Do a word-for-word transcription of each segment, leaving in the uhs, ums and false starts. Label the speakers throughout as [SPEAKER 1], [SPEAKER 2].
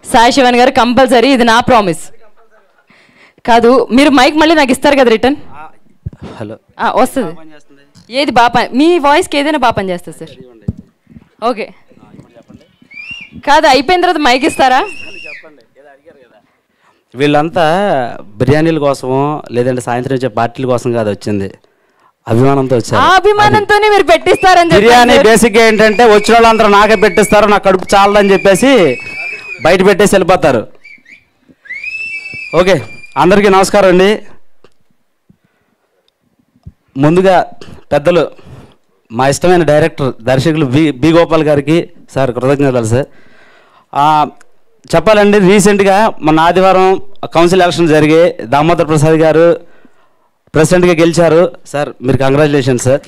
[SPEAKER 1] సాయి శివన్ గారు కంపల్సరీ, ఇది నా ప్రామిస్. కాదు మీరు మైక్ మళ్ళీ నాకు ఇస్తారు కదా రిటర్న్?
[SPEAKER 2] హలో
[SPEAKER 1] వస్తుంది. ఏది బాగా మీ వాయిస్కి ఏదైనా బాగా పని చేస్తుంది సార్. ఓకే కాదు అయిపోయిన తర్వాత మైక్ ఇస్తారా?
[SPEAKER 2] వీళ్ళంతా బిర్యానీల కోసమో లేదంటే సాయంత్రం వచ్చే పార్టీల కోసం కాదు వచ్చింది, అభిమానంతో వచ్చారు.
[SPEAKER 1] ఆ అభిమానంతోనే మీరు పెట్టిస్తారని.
[SPEAKER 2] బిర్యానీ బేసిక్గా ఏంటంటే వచ్చిన వాళ్ళందరూ నాకే పెట్టిస్తారు, నా కడుపు చాలదని చెప్పేసి బయట పెట్టేసి వెళ్ళిపోతారు. ఓకే అందరికీ నమస్కారం అండి. ముందుగా పెద్దలు మా ఇష్టమైన డైరెక్టర్ దర్శకులు బి బి గోపాల్ గారికి సార్ కృతజ్ఞతలు సార్. చెప్పాలండి, రీసెంట్గా మొన్న ఆదివారం కౌన్సిల్ ఎలక్షన్ జరిగి దామోదర్ ప్రసాద్ గారు ప్రెసిడెంట్గా గెలిచారు సార్, మీరు కంగ్రాచులేషన్ సార్.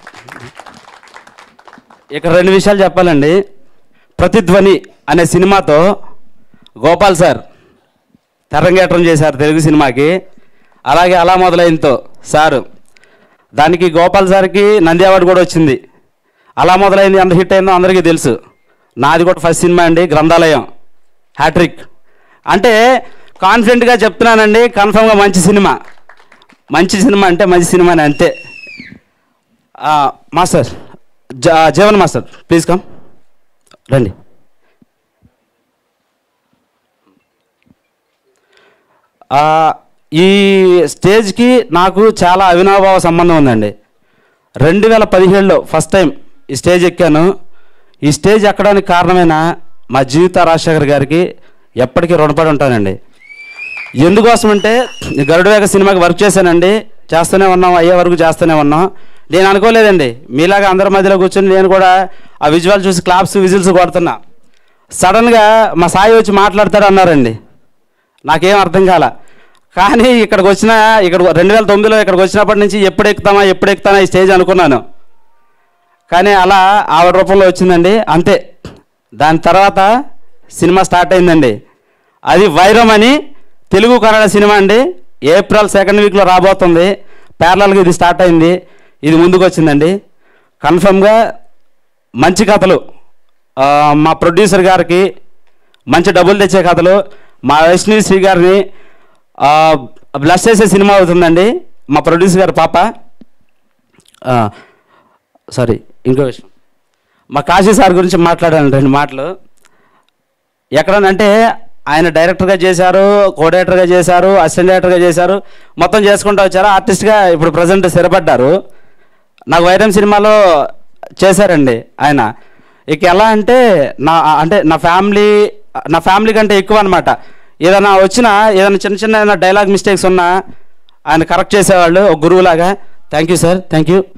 [SPEAKER 2] ఇక్కడ రెండు విషయాలు చెప్పాలండి. ప్రతిధ్వని అనే సినిమాతో గోపాల్ సార్ తెరంగేట్రం చేశారు తెలుగు సినిమాకి. అలాగే అలా మొదలైందో సారు, దానికి గోపాల్ సార్కి నంది అవార్డు కూడా వచ్చింది. అలా మొదలైంది ఎంత హిట్ అయిందో అందరికీ తెలుసు. నాది కూడా ఫస్ట్ సినిమా అండి, గ్రంథాలయం హ్యాట్రిక్. అంటే కాన్ఫిడెంట్గా చెప్తున్నానండి, కన్ఫర్మ్గా మంచి సినిమా. మంచి సినిమా అంటే మంచి సినిమాని అంతే. Master Jeevan master please come రండి. ఈ స్టేజ్కి నాకు చాలా అవినాభావ సంబంధం ఉందండి. రెండు వేల పదిహేడులో ఫస్ట్ టైం ఈ స్టేజ్ ఎక్కాను. ఈ స్టేజ్ ఎక్కడానికి కారణమైన మా జీవిత రాజశేఖర్ గారికి ఎప్పటికీ రుణపడి ఉంటానండి. ఎందుకోసం అంటే గరుడవేగ సినిమాకి వర్క్ చేశానండి, చేస్తూనే ఉన్నాం, అయ్యే వరకు చేస్తూనే ఉన్నాం. నేను అనుకోలేదండి మీలాగా అందరి మధ్యలో కూర్చొని నేను కూడా ఆ విజువల్ చూసి క్లాప్స్ విజిల్స్ కొడుతున్నా. సడన్గా మా సాయి వచ్చి మాట్లాడతాడు అన్నారండి, నాకేం అర్థం కాల. కానీ ఇక్కడికి వచ్చిన ఇక్కడ రెండు వేల తొమ్మిదిలో ఇక్కడికి వచ్చినప్పటి నుంచి ఎప్పుడు ఎక్కుతామా ఎప్పుడు ఎక్కుతామా ఈ స్టేజ్ అనుకున్నాను. కానీ అలా ఆవిడ రూపంలో వచ్చిందండి, అంతే. దాని తర్వాత సినిమా స్టార్ట్ అయిందండి. అది వైరం అని తెలుగు కన్నడ సినిమా అండి. ఏప్రిల్ సెకండ్ వీక్లో రాబోతుంది. ప్యారలల్గా ఇది స్టార్ట్ అయింది, ఇది ముందుకు వచ్చిందండి. కన్ఫర్మ్గా మంచి కథలు, మా ప్రొడ్యూసర్ గారికి మంచి డబ్బులు తెచ్చే కథలు, మా వైష్ణవి శ్రీ గారిని బ్లస్ చేసే సినిమా అవుతుందండి. మా ప్రొడ్యూసర్ గారు పాప, సారీ ఇంకో విషయం, మా కాశీ సార్ గురించి మాట్లాడాను రెండు మాటలు. ఎక్కడనంటే ఆయన డైరెక్టర్గా చేశారు, కో డైరెక్టర్గా చేశారు, అసిస్టెంట్ డైరెక్టర్గా చేశారు, మొత్తం చేసుకుంటూ వచ్చారు. ఆర్టిస్ట్గా ఇప్పుడు ప్రజెంట్ స్థిరపడ్డారు. నాకు వైరం సినిమాలో చేశారండి ఆయన. ఇక ఎలా అంటే నా అంటే నా ఫ్యామిలీ నా ఫ్యామిలీ కంటే ఎక్కువ అనమాట. ఏదైనా వచ్చినా ఏదైనా చిన్న చిన్న ఏదైనా డైలాగ్ మిస్టేక్స్ ఉన్నా ఆయన కరెక్ట్ చేసేవాళ్ళు ఒక గురువులాగా. Thank you sir, thank you.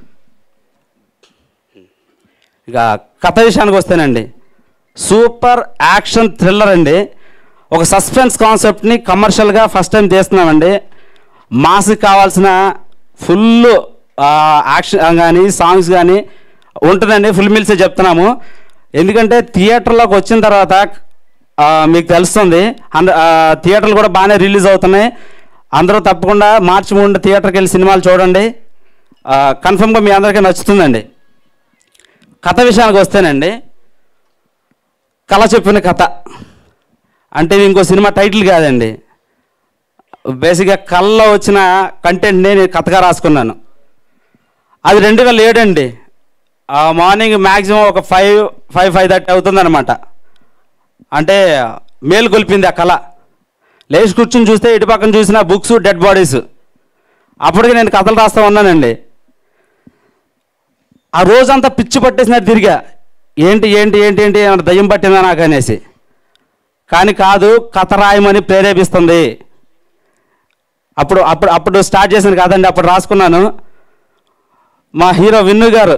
[SPEAKER 2] ఇక కథ విషయానికి వస్తేనండి, సూపర్ యాక్షన్ థ్రిల్లర్ అండి. ఒక సస్పెన్స్ కాన్సెప్ట్ని కమర్షియల్గా ఫస్ట్ టైం తీస్తున్నామండి. మాస్కి కావాల్సిన ఫుల్ యాక్షన్ కానీ సాంగ్స్ కానీ ఉంటుందండి. ఫుల్ మీల్సే చెప్తున్నాము. ఎందుకంటే థియేటర్లోకి వచ్చిన తర్వాత మీకు తెలుస్తుంది, థియేటర్లు కూడా బాగానే రిలీజ్ అవుతున్నాయి. అందరూ తప్పకుండా మార్చి మూడు థియేటర్కి వెళ్ళి సినిమాలు చూడండి, కన్ఫర్మ్గా మీ అందరికీ నచ్చుతుందండి. కథ విషయానికి వస్తేనండి, కళ చెప్పిన కథ అంటే ఇంకో సినిమా టైటిల్ కాదండి. బేసిక్గా కళ్ళలో వచ్చిన కంటెంట్ని నేను కథగా రాసుకున్నాను. అది రెండు వేల ఏడు అండి. మార్నింగ్ మ్యాక్సిమం ఒక ఫైవ్ ఫైవ్ ఫైవ్ థర్టీ అవుతుందన్నమాట. అంటే మేలు కొలిపింది ఆ కళ. లేచి కూర్చుని చూస్తే ఇటు పక్కన చూసిన బుక్స్, డెడ్ బాడీస్. అప్పటికి నేను కథలు రాస్తూ ఉన్నానండి. ఆ రోజంతా పిచ్చి పట్టేసినట్టు తిరిగా, ఏంటి ఏంటి ఏంటి ఏంటి ఏమన్నా దయ్యం పట్టిందా నాకు అనేసి. కానీ కాదు, కథ రాయమని ప్రేరేపిస్తుంది. అప్పుడు అప్పుడు అప్పుడు స్టార్ట్ చేసింది కాదండి, అప్పుడు రాసుకున్నాను. మా హీరో విన్ను గారు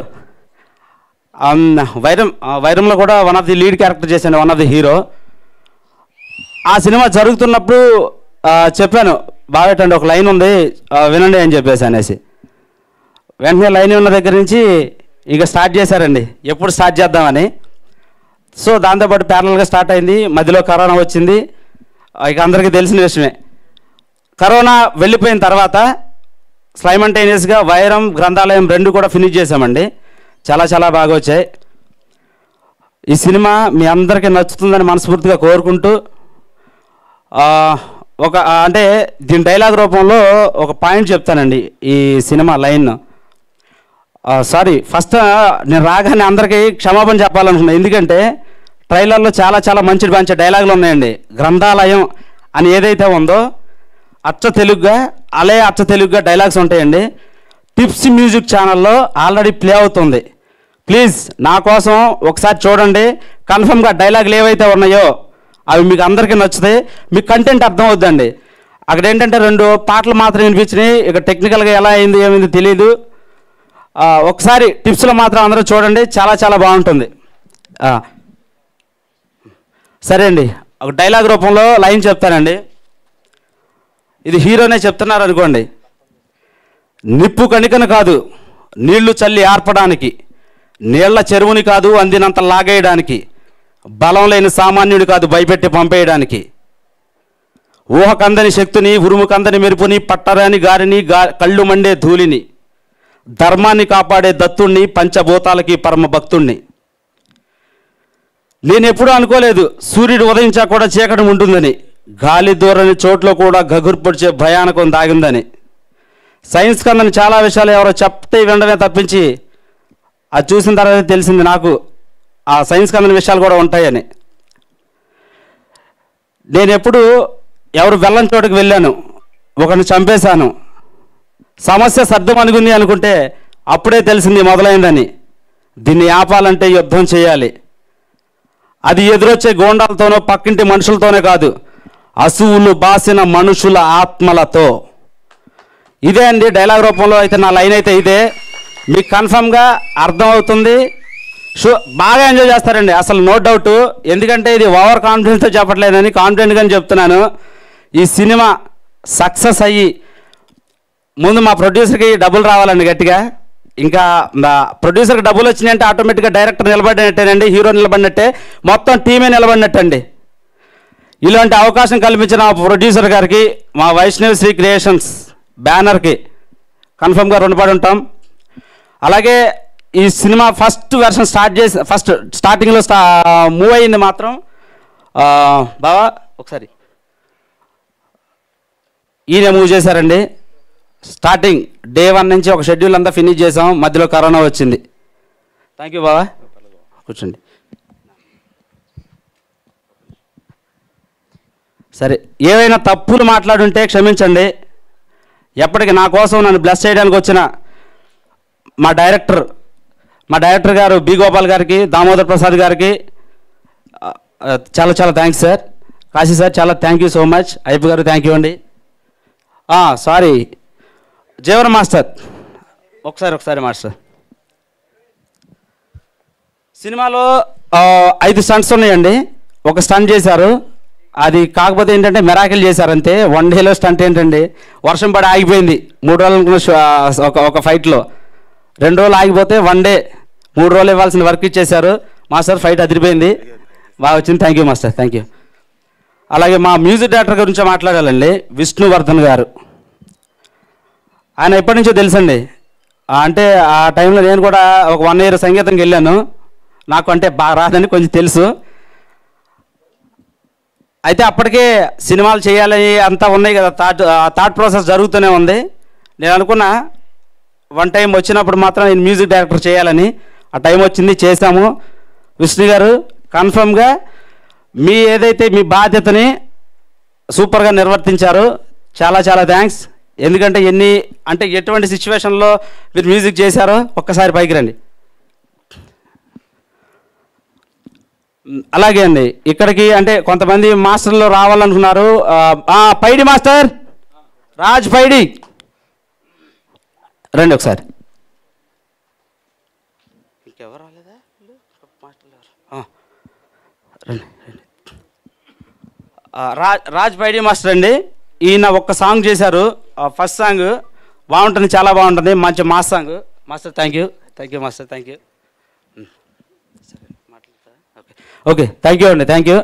[SPEAKER 2] వైరం వైరంలో కూడా one of the lead character చేశాను, వన్ ఆఫ్ ది హీరో. ఆ సినిమా జరుగుతున్నప్పుడు చెప్పాను, బాగేటండి ఒక లైన్ ఉంది వినండి అని చెప్పేసి అనేసి. వెంటనే లైన్ ఉన్న దగ్గర నుంచి ఇక స్టార్ట్ చేశారండి, ఎప్పుడు స్టార్ట్ చేద్దామని. సో దాంతోపాటు ప్యారలల్గా స్టార్ట్ అయింది. మధ్యలో కరోనా వచ్చింది, ఇక అందరికీ తెలిసిన విషయమే. కరోనా వెళ్ళిపోయిన తర్వాత సైమల్టేనియస్గా వైరం, గ్రంథాలయం రెండు కూడా ఫినిష్ చేశామండి. చాలా చాలా బాగా వచ్చాయి. ఈ సినిమా మీ అందరికీ నచ్చుతుందని మనస్ఫూర్తిగా కోరుకుంటూ ఒక అంటే దీని డైలాగ్ రూపంలో ఒక పాయింట్ చెప్తానండి ఈ సినిమా లైన్. సారీ, ఫస్ట్ నేను రాగానే అందరికీ క్షమాపణ చెప్పాలనుకున్నాను. ఎందుకంటే ట్రైలర్లో చాలా చాలా మంచి మంచి డైలాగులు ఉన్నాయండి. గ్రంథాలయం అని ఏదైతే ఉందో అచ్చ తెలుగుగా, అలే అచ్చ తెలుగుగా డైలాగ్స్ ఉంటాయండి. టిప్స్ మ్యూజిక్ ఛానల్లో ఆల్రెడీ ప్లే అవుతుంది. ప్లీజ్ నా కోసం ఒకసారి చూడండి. కన్ఫర్మ్గా డైలాగులు ఏవైతే ఉన్నాయో అవి మీకు అందరికీ నచ్చుతాయి. మీకు కంటెంట్ అర్థం అవుద్దండి. అక్కడ ఏంటంటే రెండు పాటలు మాత్రం వినిపించినాయి. ఇక టెక్నికల్గా ఎలా అయింది ఏమైంది తెలియదు. ఒకసారి టిప్స్లో మాత్రం అందరూ చూడండి, చాలా చాలా బాగుంటుంది. సరే అండి, ఒక డైలాగ్ రూపంలో లైన్ చెప్తానండి. ఇది హీరోనే చెప్తున్నారు అనుకోండి. నిప్పు కణికను కాదు నీళ్లు చల్లి ఆర్పడానికి, నీళ్ల చెరువుని కాదు అందినంత లాగేయడానికి, బలం లేని సామాన్యుడి కాదు భయపెట్టి పంపేయడానికి, ఊహకందని శక్తిని ఉరుముకందని మెరుపుని, పట్టరాని గారిని గా కళ్ళు మండే ధూళిని, ధర్మాన్ని కాపాడే దత్తుణ్ణి, పంచభూతాలకి పరమ భక్తుణ్ణి. నేను ఎప్పుడూ అనుకోలేదు సూర్యుడు ఉదయించా కూడా చీకటి ఉంటుందని, గాలి దూరని చోట్ల కూడా గగుర్పొడిచే భయానకం దాగిందని. సైన్స్ కన్నా చాలా విషయాలు ఎవరో చెప్తే వినడమే తప్పించి అది చూసిన తర్వాత తెలిసింది నాకు ఆ సైన్స్ కన్నా విషయాలు కూడా ఉంటాయని. నేను ఎప్పుడు ఎవరు వెళ్ళని చోటుకు వెళ్ళాను, ఒకరిని చంపేశాను, సమస్య సర్దం అనుకుంది అనుకుంటే అప్పుడే తెలిసింది మొదలైందని. దీన్ని ఆపాలంటే యుద్ధం చేయాలి. అది ఎదురొచ్చే గోండాలతోనో పక్కింటి మనుషులతోనే కాదు, అసువులు బాసిన మనుషుల ఆత్మలతో. ఇదే అండి డైలాగ్ రూపంలో అయితే నా లైన్ అయితే ఇదే. మీకు కన్ఫర్మ్గా అర్థమవుతుంది. షో బాగా ఎంజాయ్ చేస్తారండి, అసలు నో డౌట్. ఎందుకంటే ఇది ఓవర్ కాన్ఫిడెన్స్తో చెప్పట్లేదని కాన్ఫిడెంట్గానే చెప్తున్నాను. ఈ సినిమా సక్సెస్ అయ్యి ముందు మా ప్రొడ్యూసర్కి డబ్బులు రావాలండి గట్టిగా. ఇంకా ప్రొడ్యూసర్కి డబ్బులు వచ్చినాయంటే ఆటోమేటిక్గా డైరెక్టర్ నిలబడినట్టేనండి, హీరో నిలబడినట్టే, మొత్తం టీమే నిలబడినట్టండి. ఇలాంటి అవకాశం కల్పించిన ప్రొడ్యూసర్ గారికి, మా వైష్ణవి శ్రీ క్రియేషన్స్ బ్యానర్కి కన్ఫర్మ్గా రుణపడి ఉంటాం. అలాగే ఈ సినిమా ఫస్ట్ వెర్షన్ స్టార్ట్ చేసి ఫస్ట్ స్టార్టింగ్లో స్టా మూవ్ అయింది మాత్రం బావా ఒకసారి ఈయన మూవ్ చేశారండి. స్టార్టింగ్ డే వన్ నుంచి ఒక షెడ్యూల్ అంతా ఫినిష్ చేసాం, మధ్యలో కరోనా వచ్చింది. థ్యాంక్ యూ బావా, కూర్చోండి. సరే, ఏవైనా తప్పులు మాట్లాడుంటే క్షమించండి. ఎప్పటికీ నా కోసం నన్ను బ్లెస్ చేయడానికి వచ్చిన మా డైరెక్టర్ మా డైరెక్టర్ గారు బి గోపాల్ గారికి, దామోదర్ ప్రసాద్ గారికి చాలా చాలా థ్యాంక్స్ సార్. కాశీ సార్ చాలా thank you so much. Ayyappa గారు థ్యాంక్ యూ అండి. సారీ జేవర్ మాస్టర్ ఒకసారి ఒకసారి మాస్టర్. సినిమాలో ఐదు స్టంట్స్ ఉన్నాయండి. ఒక స్టంట్ చేశారు, అది కాకపోతే ఏంటంటే మెరాకిల్ చేశారంతే. వన్ డేలో స్టంట్ ఏంటండి, వర్షం పడి ఆగిపోయింది. మూడు రోజులు ఒక ఒక ఫైట్లో రెండు రోజులు ఆగిపోతే వన్ డే మూడు రోజులు ఇవ్వాల్సిన వర్క్ ఇచ్చేశారు. మాస్టర్ ఫైట్ అదిరిపోయింది, బాగా వచ్చింది. Thank you master, thank you. అలాగే మా మ్యూజిక్ డైరెక్టర్ గురించి మాట్లాడాలండి, విష్ణువర్ధన్ గారు. ఆయన ఎప్పటి నుంచో తెలుసండి. అంటే ఆ టైంలో నేను కూడా ఒక వన్ ఇయర్ సంగీతంకి వెళ్ళాను. నాకు అంటే బాగా రాదని కొంచెం తెలుసు. అయితే అప్పటికే సినిమాలు చేయాలని అంతా ఉన్నాయి కదా, థాట్ థాట్ ప్రాసెస్ జరుగుతూనే ఉంది. నేను అనుకున్నా వన్ టైం వచ్చినప్పుడు మాత్రం నేను మ్యూజిక్ డైరెక్టర్ చేయాలని. ఆ టైం వచ్చింది, చేశాము. విష్ణు గారు కన్ఫర్మ్గా మీ ఏదైతే మీ బాధ్యతని సూపర్గా నిర్వర్తించారు. చాలా చాలా థ్యాంక్స్. ఎందుకంటే ఎన్ని అంటే ఎటువంటి సిచ్యువేషన్లో మీరు మ్యూజిక్ చేశారో ఒక్కసారి పైకి రండి. అలాగే అండి, ఇక్కడికి అంటే కొంతమంది మాస్టర్లు రావాలనుకున్నారు. పైడి మాస్టర్ రాజ్ పైడి రండి ఒకసారి. ఇంకెవరు రాలేదా మాస్టర్లు? రండి రండి. రాజ్ రాజ్ పైడి మాస్టర్ అండి. ఈయన ఒక్క సాంగ్ చేశారు, ఫస్ట్ సాంగ్ బాగుంటుంది, చాలా బాగుంటుంది, మంచి mass song. Master thank you, thank you master, thank you. Okay thank you అండి, thank you.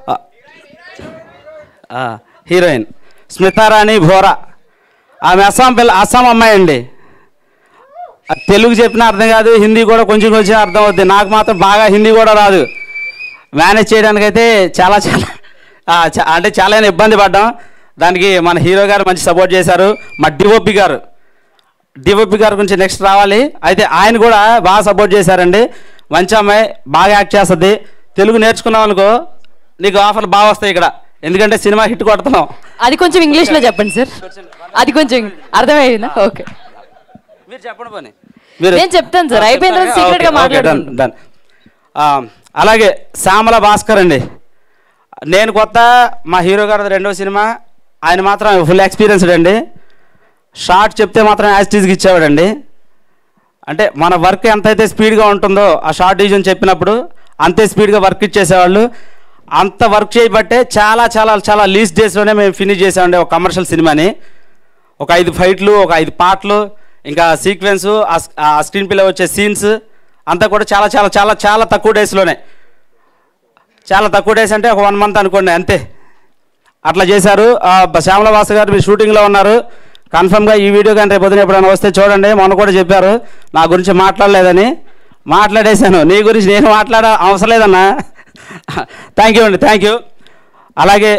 [SPEAKER 2] Heroine Smitarani Bora, ఆమె అస్సాం పిల్ల, అస్సాం అమ్మాయి అండి. తెలుగు చెప్పినా అర్థం కాదు, హిందీ కూడా కొంచెం కొంచెం అర్థం అవుద్ది. నాకు మాత్రం బాగా హిందీ కూడా రాదు. మేనేజ్ చేయడానికైతే చాలా చాలా ఆ, చా- అంటే చాలా ఇబ్బంది పడ్డాం. దానికి మన హీరో గారు మంచి సపోర్ట్ చేశారు. మా డిఓపి గారు డిఓపి గారి గురించి నెక్స్ట్ రావాలి. అయితే ఆయన కూడా బాగా సపోర్ట్ చేశారండి. మంచి అమ్మాయి, బాగా యాక్ట్ చేస్తుంది. తెలుగు నేర్చుకున్నాం అనుకో నీకు ఆఫర్లు బాగా వస్తాయి ఇక్కడ, ఎందుకంటే సినిమా హిట్ కొడుతున్నాం.
[SPEAKER 1] అది కొంచెం ఇంగ్లీష్లో చెప్పండి సార్, అది కొంచెం అర్థమైందా? ఓకే
[SPEAKER 2] మీరు చెప్పండి పోనీ. మీరు
[SPEAKER 1] నేను చెప్తాను సార్, అయిపోయిన తర్వాత సీక్రెట్గా మాట్లాడతాను.
[SPEAKER 2] డన్. అలాగే శ్యామల భాస్కర్ అండి, నేను కొత్త, మా హీరో గారు రెండో సినిమా. ఆయన మాత్రం ఫుల్ ఎక్స్పీరియన్స్డ్ అండి. షార్ట్ చెప్తే మాత్రం యాస్టీజ్కి ఇచ్చేవాడండి. అంటే మన వర్క్ ఎంతైతే స్పీడ్గా ఉంటుందో ఆ షార్ట్ డివిజన్ చెప్పినప్పుడు అంతే స్పీడ్గా వర్క్ ఇచ్చేసేవాళ్ళు. అంత వర్క్ చేయబట్టే చాలా చాలా చాలా లీస్ట్ డేస్లోనే మేము ఫినిష్ చేసామండి ఒక కమర్షియల్ సినిమాని. ఒక ఐదు ఫైట్లు, ఒక ఐదు పాటలు, ఇంకా సీక్వెన్సు, ఆ స్క్రీన్ ప్లే వచ్చే సీన్స్ అంతా కూడా చాలా చాలా చాలా చాలా తక్కువ డేస్లోనే, చాలా తక్కువ డేస్ అంటే ఒక వన్ మంత్ అనుకోండి అంతే, అట్లా చేశారు. శ్యామల భాస్కర్ గారు మీరు షూటింగ్లో ఉన్నారు, కన్ఫర్మ్గా ఈ వీడియో కానీ రేపు పొద్దున ఎప్పుడైనా వస్తే చూడండి. మొన్న కూడా చెప్పారు నా గురించి మాట్లాడలేదని, మాట్లాడేశాను. నీ గురించి నేను మాట్లాడ అవసరం లేదన్నా. థ్యాంక్ యూ అండి, థ్యాంక్ యూ. అలాగే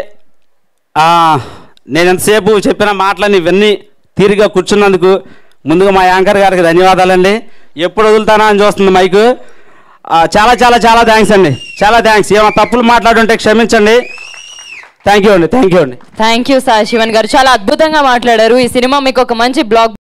[SPEAKER 2] నేను ఎంతసేపు చెప్పిన మాటలని ఇవన్నీ తీరిగా కూర్చున్నందుకు ముందుగా మా యాంకర్ గారికి ధన్యవాదాలండి. ఎప్పుడు వదులుతానా అని చూస్తుంది మైకు. చాలా చాలా చాలా థ్యాంక్స్ అండి, చాలా థ్యాంక్స్. ఏమైనా తప్పులు మాట్లాడుంటే క్షమించండి. థ్యాంక్ యూ అండి, థ్యాంక్ యూ అండి.
[SPEAKER 1] థ్యాంక్ యూ సార్ శివన్ గారు, చాలా అద్భుతంగా మాట్లాడారు. ఈ సినిమా మీకు ఒక మంచి బ్లాగ్